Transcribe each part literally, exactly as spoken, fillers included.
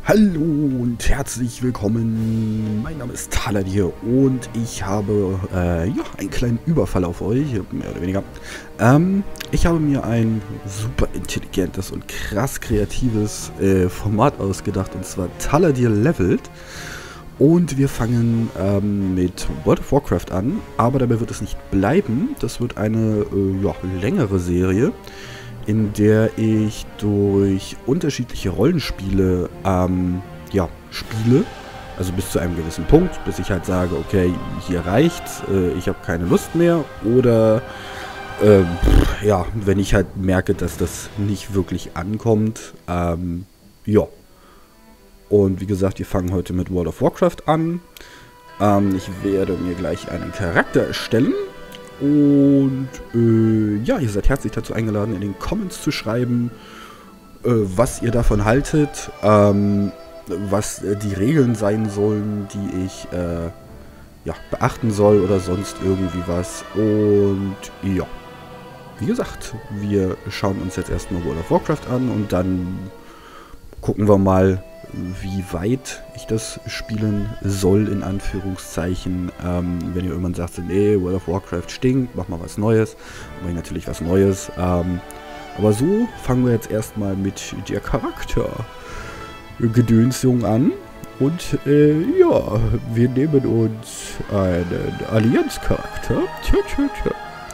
Hallo und herzlich willkommen. Mein Name ist Taladir und ich habe äh, ja, einen kleinen Überfall auf euch, mehr oder weniger. Ähm, ich habe mir ein super intelligentes und krass kreatives äh, Format ausgedacht, und zwar Taladir Levelt. Und wir fangen ähm, mit World of Warcraft an, aber dabei wird es nicht bleiben. Das wird eine äh, ja, längere Serie, in der ich durch unterschiedliche Rollenspiele ähm, ja, spiele. Also bis zu einem gewissen Punkt, bis ich halt sage, okay, hier reicht's, äh, ich habe keine Lust mehr. Oder äh, pff, ja, wenn ich halt merke, dass das nicht wirklich ankommt. Ähm, ja. Und wie gesagt, wir fangen heute mit World of Warcraft an. Ähm, ich werde mir gleich einen Charakter erstellen. Und äh, ja, ihr seid herzlich dazu eingeladen, in den Comments zu schreiben, äh, was ihr davon haltet, ähm, was äh, die Regeln sein sollen, die ich äh, ja, beachten soll oder sonst irgendwie was. Und ja, wie gesagt, wir schauen uns jetzt erstmal World of Warcraft an und dann gucken wir mal, wie weit ich das spielen soll, in Anführungszeichen. Ähm, wenn ihr irgendwann sagt, nee, World of Warcraft stinkt, mach mal was Neues, mache ich natürlich was Neues. Ähm, aber so fangen wir jetzt erstmal mit der Charaktergedönsung an. Und äh, ja, wir nehmen uns einen Allianzcharakter. Tja, tja, tja.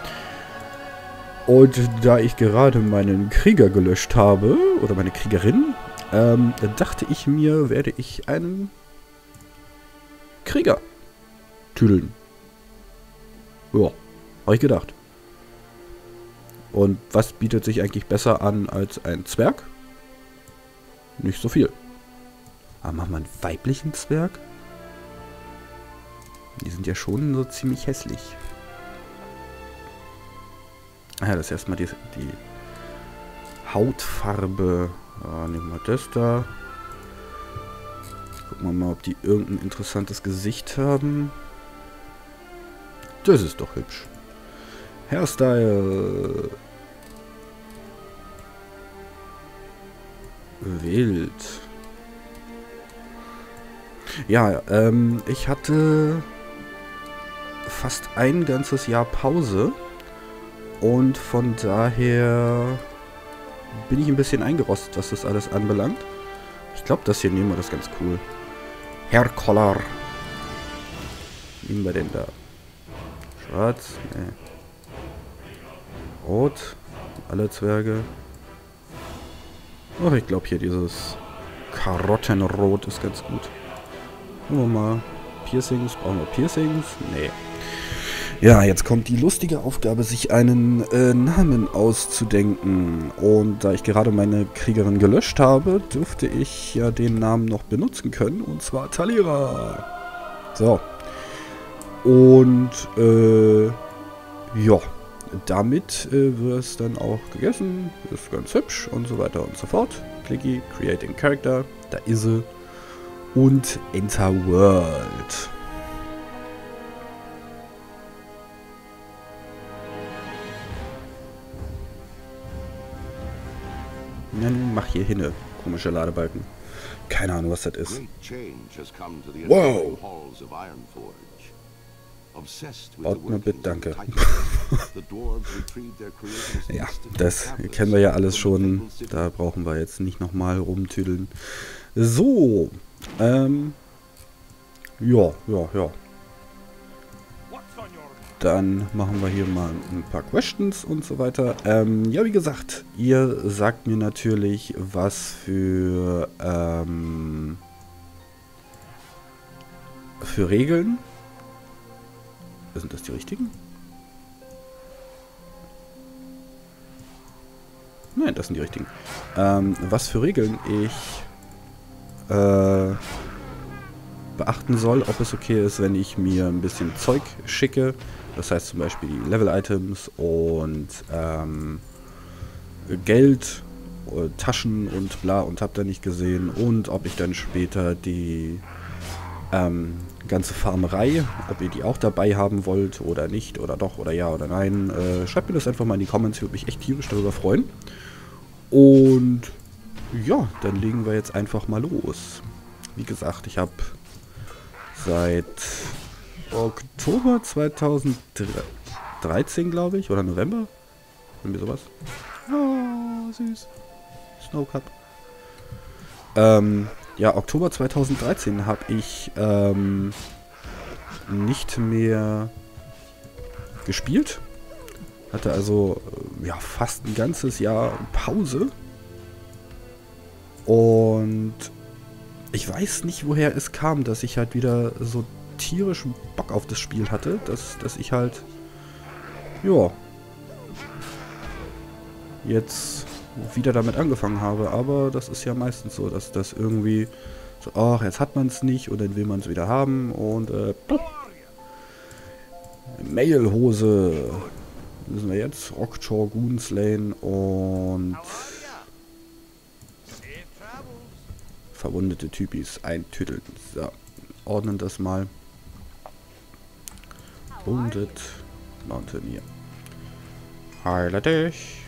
Und da ich gerade meinen Krieger gelöscht habe, oder meine Kriegerin, Ähm, da dachte ich mir, werde ich einen Krieger tüdeln. Ja, habe ich gedacht. Und was bietet sich eigentlich besser an als ein Zwerg? Nicht so viel. Aber machen wir einen weiblichen Zwerg? Die sind ja schon so ziemlich hässlich. Ah ja, das ist erstmal die, die Hautfarbe. Ja, nehmen wir das da. Gucken wir mal, ob die irgendein interessantes Gesicht haben. Das ist doch hübsch. Hairstyle. Wild. Ja, ähm, ich hatte fast ein ganzes Jahr Pause. Und von daher bin ich ein bisschen eingerostet, was das alles anbelangt. Ich glaube, das hier nehmen wir das ganz cool. Hair Color. Nehmen wir denn da? Schwarz? Nee. Rot? Alle Zwerge. Oh, ich glaube hier dieses Karottenrot ist ganz gut. Gucken wir mal. Piercings. Brauchen wir Piercings? Nee. Ja, jetzt kommt die lustige Aufgabe, sich einen äh, Namen auszudenken. Und da ich gerade meine Kriegerin gelöscht habe, dürfte ich ja den Namen noch benutzen können. Und zwar Talira. So. Und, äh, ja. Damit äh, wird es dann auch gegessen. Ist ganz hübsch und so weiter und so fort. Klicki, Creating Character. Da ist sie. Und Enter World. Ja, nun mach hier hin, komische Ladebalken. Keine Ahnung, was das ist. Wow! Baut mal bitte, danke. Ja, das kennen wir ja alles schon. Da brauchen wir jetzt nicht nochmal rumtüdeln. So. Ähm. Ja, ja, ja. Dann machen wir hier mal ein paar Questions und so weiter. Ähm, ja, wie gesagt, ihr sagt mir natürlich, was für, ähm, für Regeln. Sind das die richtigen? Nein, das sind die richtigen. Ähm, was für Regeln ich äh, beachten soll, ob es okay ist, wenn ich mir ein bisschen Zeug schicke. Das heißt zum Beispiel die Level-Items und ähm, Geld, Taschen und bla und habt ihr nicht gesehen. Und ob ich dann später die ähm, ganze Farmerei, ob ihr die auch dabei haben wollt oder nicht oder doch oder ja oder nein. Äh, schreibt mir das einfach mal in die Comments, ich würde mich echt tierisch darüber freuen. Und ja, dann legen wir jetzt einfach mal los. Wie gesagt, ich habe seit Oktober zweitausenddreizehn, glaube ich, oder November, irgendwie sowas. Oh, süß. Snowcup. Ähm, ja, Oktober zweitausenddreizehn habe ich ähm, nicht mehr gespielt. Hatte also ja fast ein ganzes Jahr Pause. Und ich weiß nicht, woher es kam, dass ich halt wieder so tierischen Bock auf das Spiel hatte, dass, dass ich halt, ja, jetzt wieder damit angefangen habe. Aber das ist ja meistens so, dass das irgendwie so, ach, jetzt hat man es nicht und dann will man es wieder haben und äh, Mailhose müssen wir jetzt, Rockjaw, Goonslane und verwundete Typis eintüdeln. So, ordnen das mal. Wounded Mountaineer. Heile dich.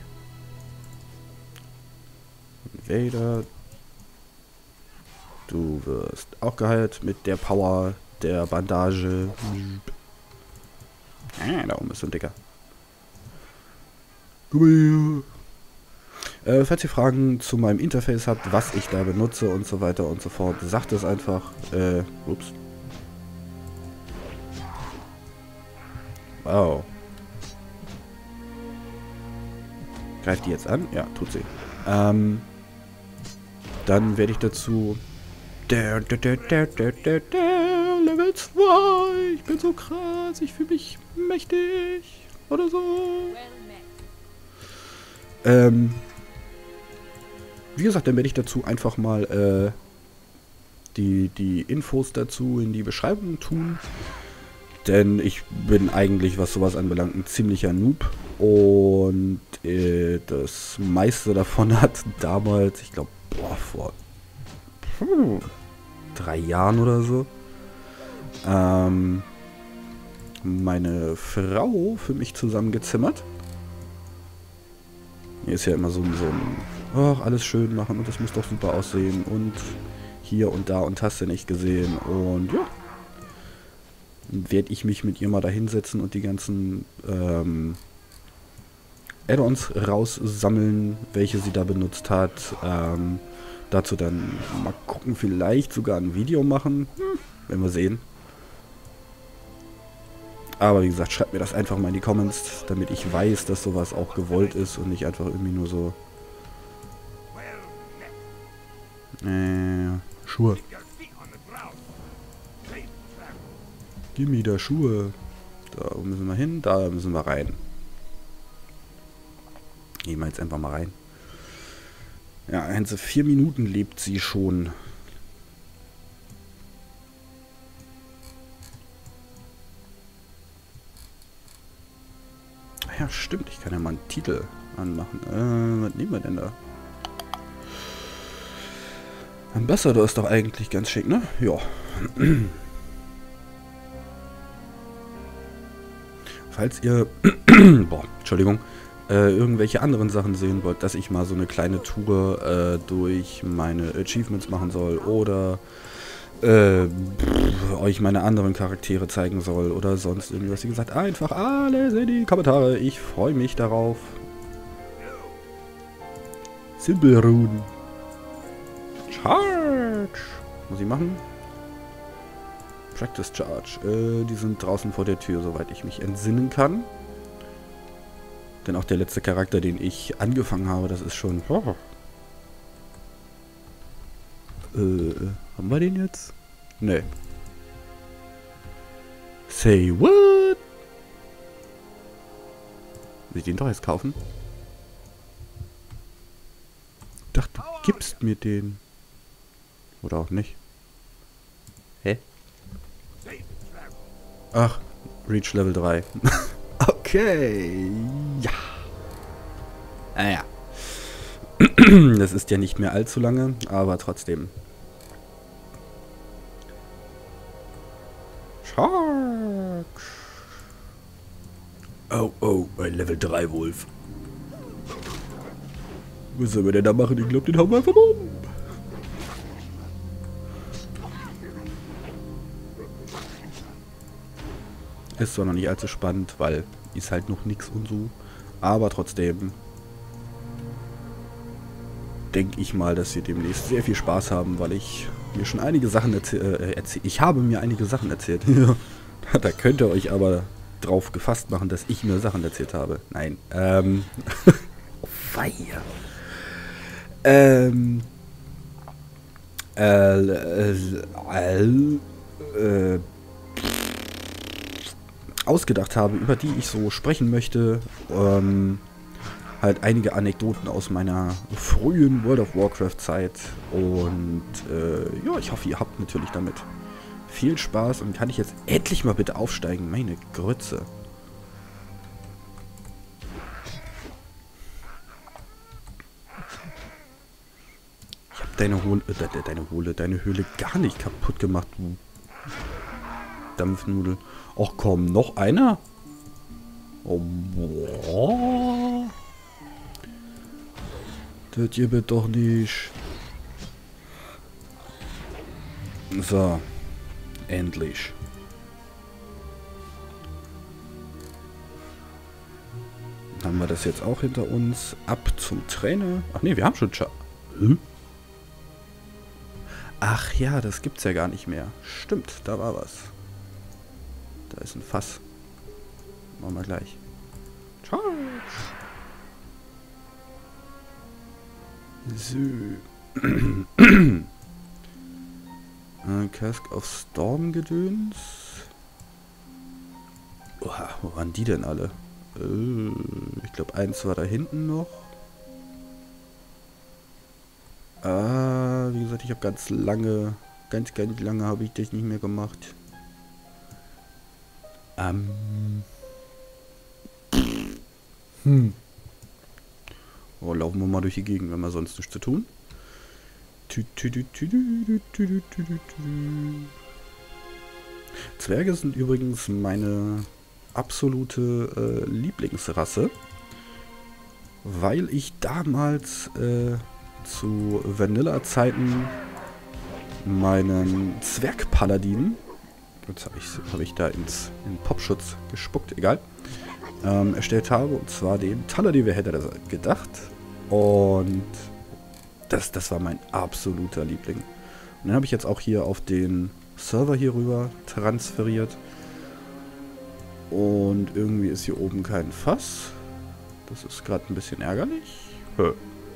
Vader. Du wirst auch geheilt mit der Power der Bandage. Ah, da oben ist so ein Dicker. Äh, falls ihr Fragen zu meinem Interface habt, was ich da benutze und so weiter und so fort, sagt es einfach. Äh, ups. Wow. Greift die jetzt an? Ja, tut sie. Ähm, dann werde ich dazu... Der, der, der, der, der, der, der, Level zwei. Ich bin so krass, ich fühle mich mächtig. Oder so. Ähm... Wie gesagt, dann werde ich dazu einfach mal äh, die, die Infos dazu in die Beschreibung tun. Denn ich bin eigentlich, was sowas anbelangt, ein ziemlicher Noob. Und äh, das meiste davon hat damals, ich glaube, vor hm, drei Jahren oder so, ähm, meine Frau für mich zusammengezimmert. Hier ist ja immer so, so ein... Ach, alles schön machen und das muss doch super aussehen und hier und da und hast du nicht gesehen und ja, dann werde ich mich mit ihr mal da hinsetzen und die ganzen ähm, Add-ons raussammeln, welche sie da benutzt hat, ähm, dazu dann mal gucken, vielleicht sogar ein Video machen, hm, werden wir sehen. Aber wie gesagt, schreibt mir das einfach mal in die Comments, damit ich weiß, dass sowas auch gewollt ist und nicht einfach irgendwie nur so Äh, Schuhe. Gib mir da Schuhe. Da müssen wir hin, da müssen wir rein. Gehen wir jetzt einfach mal rein. Ja, ganze vier Minuten lebt sie schon. Ja, stimmt. Ich kann ja mal einen Titel anmachen. Äh, was nehmen wir denn da? Ambassador ist doch eigentlich ganz schick, ne? Ja. Falls ihr, boah, Entschuldigung, äh, irgendwelche anderen Sachen sehen wollt, dass ich mal so eine kleine Tour äh, durch meine Achievements machen soll oder äh, pff, euch meine anderen Charaktere zeigen soll oder sonst irgendwas, wie gesagt, einfach alles in die Kommentare. Ich freue mich darauf. Silberrune. Charge! Muss ich machen? Practice Charge. Äh, die sind draußen vor der Tür, soweit ich mich entsinnen kann. Denn auch der letzte Charakter, den ich angefangen habe, das ist schon... Oh. Äh, haben wir den jetzt? Nee. Say what? Will ich den doch jetzt kaufen? Ich dachte, du gibst mir den. Oder auch nicht. Hä? Ach, Reach Level drei. Okay. Ja. Naja. Das ist ja nicht mehr allzu lange, aber trotzdem. Shark. Oh, oh, ein Level drei Wolf. Was soll man denn da machen? Ich glaube, den haben wir einfach um. Ist zwar noch nicht allzu spannend, weil ist halt noch nix und so. Aber trotzdem denke ich mal, dass wir demnächst sehr viel Spaß haben, weil ich mir schon einige Sachen äh, erzählt. Ich habe mir einige Sachen erzählt. Da könnt ihr euch aber drauf gefasst machen, dass ich mir Sachen erzählt habe. Nein. Ähm. Oh, Feier. Ähm. Äh, äh, äh, äh, ausgedacht habe, über die ich so sprechen möchte. Ähm, halt einige Anekdoten aus meiner frühen World of Warcraft Zeit. Und äh, ja, ich hoffe, ihr habt natürlich damit viel Spaß. Und kann ich jetzt endlich mal bitte aufsteigen? Meine Grütze. Ich habe deine Hohle, äh, deine Hohle, deine Höhle gar nicht kaputt gemacht, du Dampfnudel. Ach komm, noch einer? Oh, boah. Das gibt doch nicht. So. Endlich. Haben wir das jetzt auch hinter uns. Ab zum Trainer. Ach nee, wir haben schon... Scha hm? Ach ja, das gibt's ja gar nicht mehr. Stimmt, da war was. Da ist ein Fass. Machen wir gleich. Charge! So. äh, Cask of Storm Gedöns. Oha, wo waren die denn alle? Äh, ich glaube, eins war da hinten noch. Ah, wie gesagt, ich habe ganz lange, ganz, ganz lange habe ich das nicht mehr gemacht. Ähm. Hm. Oh, laufen wir mal durch die Gegend, wenn wir sonst nichts zu tun. Zwerge sind übrigens meine absolute äh, Lieblingsrasse, weil ich damals äh, zu Vanilla-Zeiten meinen Zwergpaladin, jetzt habe ich, hab ich da ins in Popschutz gespuckt, egal, ähm, erstellt habe, und zwar den Talladir, wer hätte das gedacht, und das, das war mein absoluter Liebling. Und dann habe ich jetzt auch hier auf den Server hier rüber transferiert, und irgendwie ist hier oben kein Fass. Das ist gerade ein bisschen ärgerlich. Hö.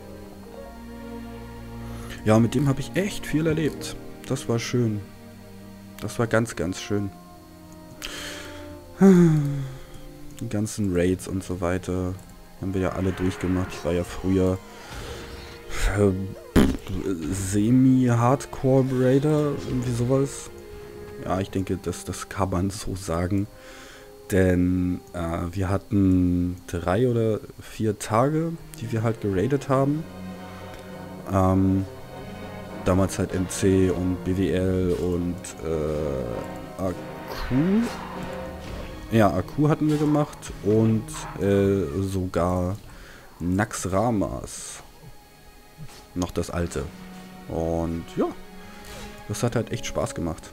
Ja, mit dem habe ich echt viel erlebt. Das war schön. Das war ganz, ganz schön. Die ganzen Raids und so weiter haben wir ja alle durchgemacht. Ich war ja früher äh, Semi-Hardcore-Raider, irgendwie sowas. Ja, ich denke, das, das kann man so sagen. Denn äh, wir hatten drei oder vier Tage, die wir halt geradet haben. Ähm, damals halt M C und B W L und äh, A Q. Ja, A Q hatten wir gemacht und äh, sogar Naxxramas. Noch das alte. Und ja, das hat halt echt Spaß gemacht.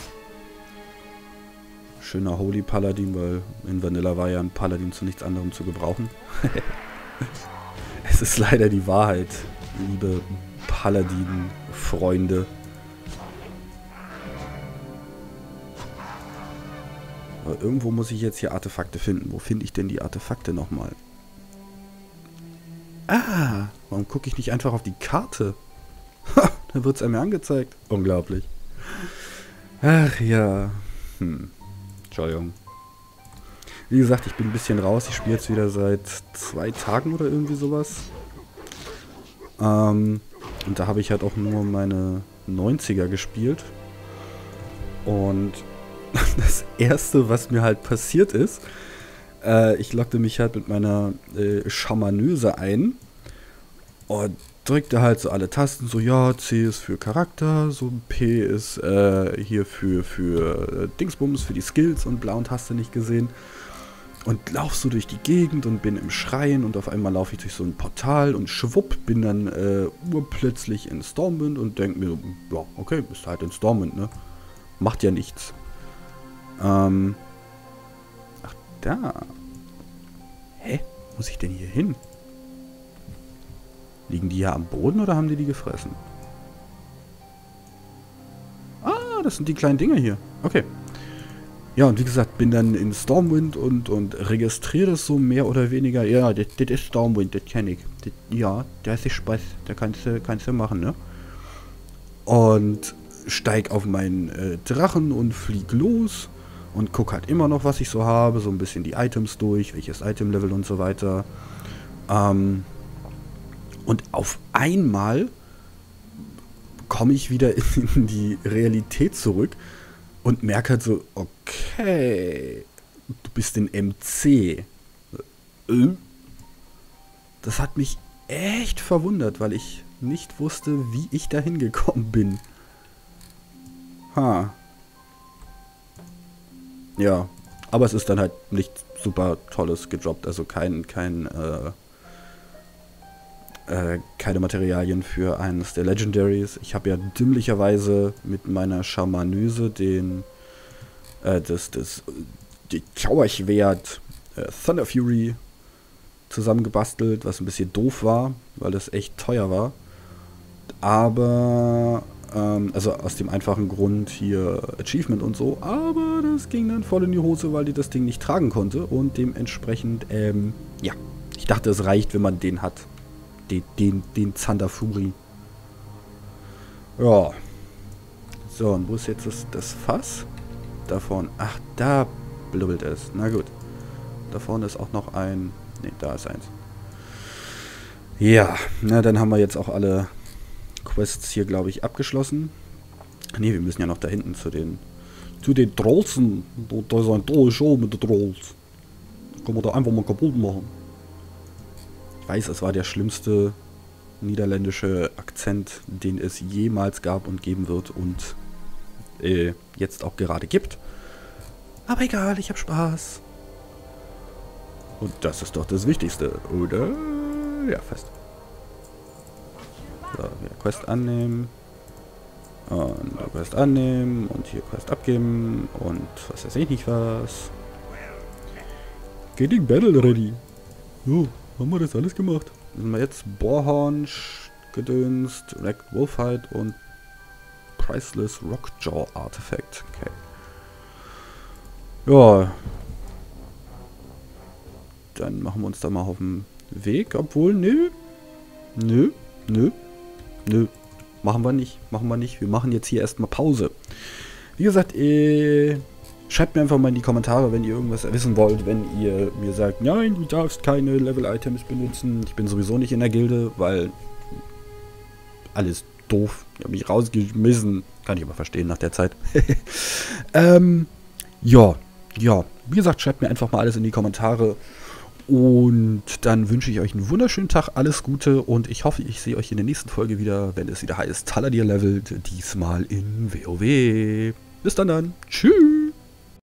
Schöner Holy Paladin, weil in Vanilla war ja ein Paladin zu nichts anderem zu gebrauchen. Es ist leider die Wahrheit, liebe Paladin-Freunde. Aber irgendwo muss ich jetzt hier Artefakte finden. Wo finde ich denn die Artefakte nochmal? Ah, warum gucke ich nicht einfach auf die Karte? Ha, da wird es einem angezeigt. Unglaublich. Ach ja. Hm. Entschuldigung. Wie gesagt, ich bin ein bisschen raus. Ich spiele jetzt wieder seit zwei Tagen oder irgendwie sowas. Ähm, und da habe ich halt auch nur meine neunziger gespielt. Und das erste, was mir halt passiert ist, äh, ich loggte mich halt mit meiner äh, Schamanöse ein und drückte halt so alle Tasten, so ja, C ist für Charakter, so P ist äh, hier für, für äh, Dingsbums, für die Skills und bla und hast du nicht gesehen. und lauf so durch die Gegend und bin im Schrein und auf einmal laufe ich durch so ein Portal und schwupp, bin dann äh, urplötzlich in Stormwind und denke mir, ja, okay, bist halt in Stormwind, ne? Macht ja nichts. Ähm. Ach, da. Hä? Wo muss ich denn hier hin? Liegen die hier am Boden oder haben die die gefressen? Ah, das sind die kleinen Dinger hier. Okay. Ja, und wie gesagt, bin dann in Stormwind und, und registriere das so mehr oder weniger. Ja, das, das ist Stormwind, das kenne ich. Das, ja, das ist Spaß. Da kannst du, kannst du machen, ne? Und steig auf meinen äh, Drachen und flieg los. Und guck halt immer noch, was ich so habe. So ein bisschen die Items durch, welches Item-Level und so weiter. Ähm, und auf einmal komme ich wieder in die Realität zurück. Und merke halt so, okay, du bist in M C. Das hat mich echt verwundert, weil ich nicht wusste, wie ich da hingekommen bin. Ha. Ja, aber es ist dann halt nicht super tolles gedroppt, also kein, kein, äh, äh, keine Materialien für eines der Legendaries. Ich habe ja dümmlicherweise mit meiner Schamanöse den, äh, das, das, die Zauberschwert äh, Thunder Fury zusammengebastelt, was ein bisschen doof war, weil das echt teuer war. Aber, ähm, also aus dem einfachen Grund hier Achievement und so, aber das ging dann voll in die Hose, weil die das Ding nicht tragen konnte und dementsprechend, ähm, ja, ich dachte, es reicht, wenn man den hat. Den, den, den Thunder Fury. Ja. So, und wo ist jetzt das, das Fass? Da vorne. Ach, da blubbelt es. Na gut. Da vorne ist auch noch ein... Ne, da ist eins. Ja, na dann haben wir jetzt auch alle Quests hier, glaube ich, abgeschlossen. Ne, wir müssen ja noch da hinten zu den... Zu den Trollsen. Da ist ein tolles Show mit den Trolls. Können wir da einfach mal kaputt machen. Ich weiß, es war der schlimmste niederländische Akzent, den es jemals gab und geben wird und äh, jetzt auch gerade gibt. Aber egal, ich habe Spaß. Und das ist doch das Wichtigste, oder? Ja, fest. So, wieder Quest annehmen. Und Quest annehmen. Und hier Quest abgeben. Und was weiß ich nicht was. Getting Battle ready. So, haben wir das alles gemacht. Dann sind wir jetzt Bohrhorn, Gedönst, Wrecked Wolfhide und Priceless Rockjaw Artifact. Okay. Ja. Dann machen wir uns da mal auf den Weg, obwohl, nö. Nö, nö, nö. Machen wir nicht, machen wir nicht. Wir machen jetzt hier erstmal Pause. Wie gesagt, äh, schreibt mir einfach mal in die Kommentare, wenn ihr irgendwas wissen wollt, wenn ihr mir sagt, nein, du darfst keine Level-Items benutzen. Ich bin sowieso nicht in der Gilde, weil alles doof. Ich habe mich rausgeschmissen. Kann ich aber verstehen nach der Zeit. ähm, ja, ja. Wie gesagt, schreibt mir einfach mal alles in die Kommentare. Und dann wünsche ich euch einen wunderschönen Tag, alles Gute und ich hoffe, ich sehe euch in der nächsten Folge wieder, wenn es wieder heißt Taladir levelt, diesmal in WoW. Bis dann dann. Tschüss.